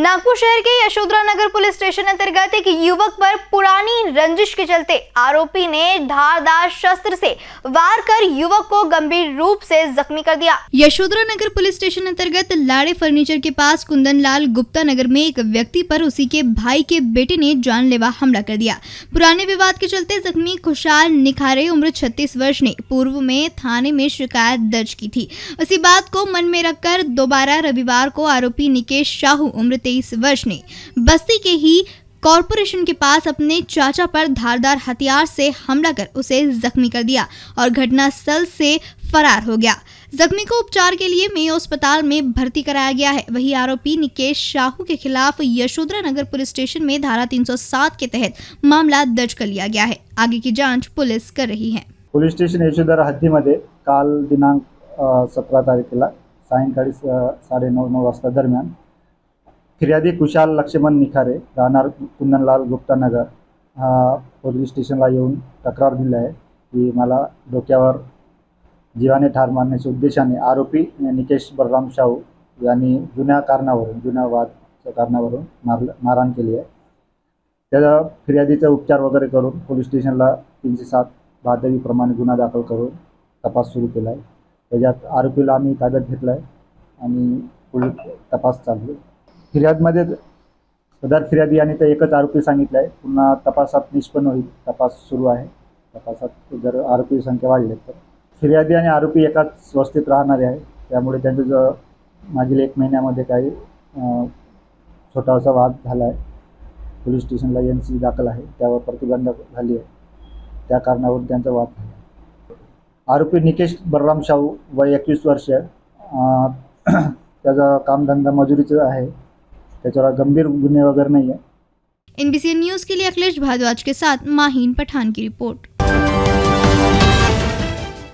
नागपुर शहर के Yashodhara Nagar police station अंतर्गत एक युवक पर पुरानी रंजिश के चलते आरोपी ने धारदार शस्त्र से वार कर युवक को गंभीर रूप से जख्मी कर दिया। यशोधरा नगर पुलिस स्टेशन अंतर्गत लाड़े फर्नीचर के पास कुंदन लाल गुप्ता नगर में एक व्यक्ति पर उसी के भाई के बेटे ने जानलेवा हमला कर दिया। पुराने विवाद के चलते जख्मी खुशहाल निखारे उम्र 36 वर्ष ने पूर्व में थाने में शिकायत दर्ज की थी। उसी बात को मन में रखकर दोबारा रविवार को आरोपी निकेश शाहू उम्र 23 वर्ष ने बस्ती के ही कॉरपोरेशन के पास अपने चाचा पर धारदार हथियार से हमला कर उसे जख्मी कर दिया और घटनास्थल से फरार हो गया। जख्मी को उपचार के लिए मेयो अस्पताल में भर्ती कराया गया है। वही आरोपी निकेश शाहू के खिलाफ यशोधरा नगर पुलिस स्टेशन में धारा 307 के तहत मामला दर्ज कर लिया गया है। आगे की जांच पुलिस कर रही है। पोलीस स्टेशन यशोधरा हद्दीमध्ये काल दिनांक 17 तारखेला सायंकाळी 9:30 वाजता दरम्यान फिर्यादी कुशाल लक्ष्मण निखारे राहणार कुंदनलाल गुप्ता नगर पोलीस स्टेशनला येऊन तक्रार दिली आहे की मला डोक्यावर जीवाने ठार मारण्याच्या उद्देशाने आरोपी निकेश बलराम शाहू यांनी जुन्या वादच्या कारणावरून मारहाण केली आहे। त्या फिर्यादीचा उपचार वगैरे करून पोलीस स्टेशनला 307 भादवीप्रमाणे गुन्हा दाखल करून तपास सुरू केला आहे। त्याच्यात आरोपीला आम्ही ताब्यात घेतला आहे आणि पुढील तपास चालू आहे। फिर्यादमध्ये सदर फिर्यादी आणि तर एकच आरोपी सांगितलं आहे। पुन्हा तपासात निष्पन्न होईल। तपास सुरू आहे। तपासात जर आरोपी संख्या वाढली तर फिर्यादी आणि आरोपी एकाच वस्तीत राहणारे आहे। त्यामुळे त्यांचं जो मागील 1 महिन्यामध्ये काही छोटासा वाद झाला आहे। पोलीस स्टेशनला NC दाखल आहे। त्यावर प्रतिबंध झाली आहे। त्या कारणावरून त्यांचा वाद झाला। आरोपी निकेश बलराम शाहू वय 21 वर्ष त्याचा कामधंदा मजुरीचा आहे। त्याच्यावर गंभीर गुन्हे वगैरह नहीं है। NBC न्यूज के लिए अखिलेश भारद्वाज के साथ माहीन पठान की रिपोर्ट।